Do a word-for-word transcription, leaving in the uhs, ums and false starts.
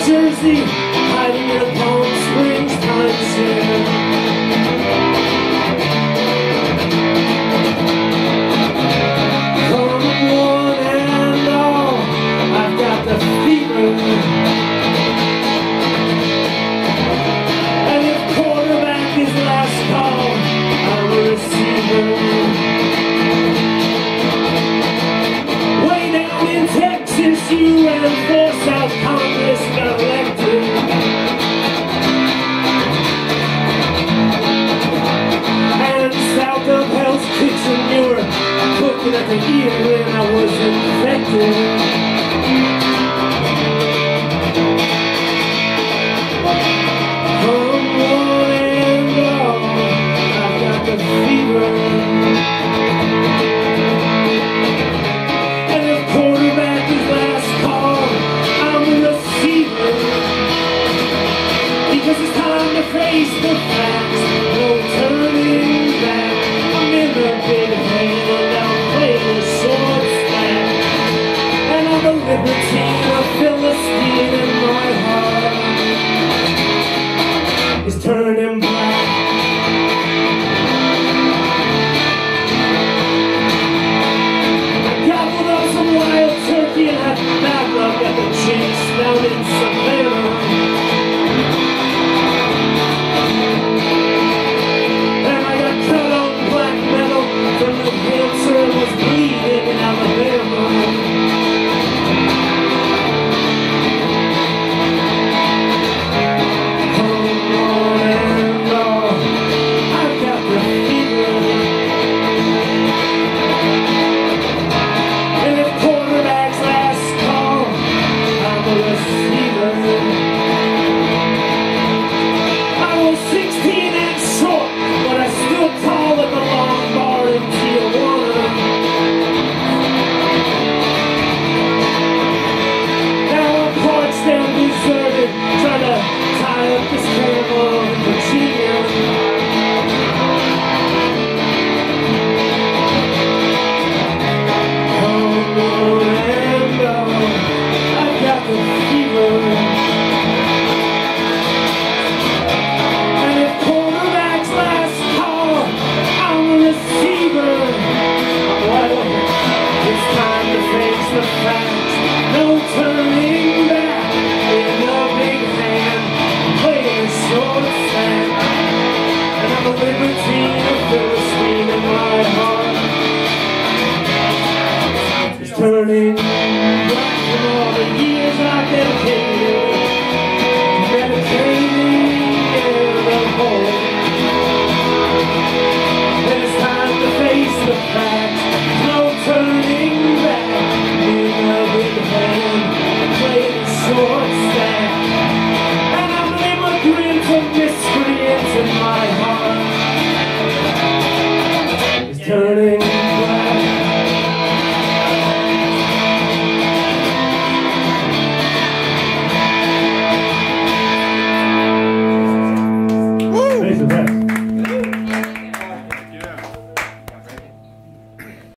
Jersey, hiding in a Palm Springs timeshare. Come one and all, I've got the fever. And if quarterback is last call, I'm a receiver. Way down in Texas, you ran for South Congress, got elected. And south of Hell's Kitchen, you were cooking at the ear when I was infected. Come one and all, I've got the fever. And if quarterback is last call, I'm a receiver. Because it's time to face the facts, no turning back. I'm in the big hand, I'm playing a short stack. And I'm a libertine, a Philistine, and my heart is turning black. I gobbled up some wild turkey and I backed up at the Jinx down in Savannah. And I got cut on black metal from New Hampshire and was bleeding in Alabama. No turning back, in a big hand, playing a short stack. And I'm a libertine, a Philistine, and my heart is turning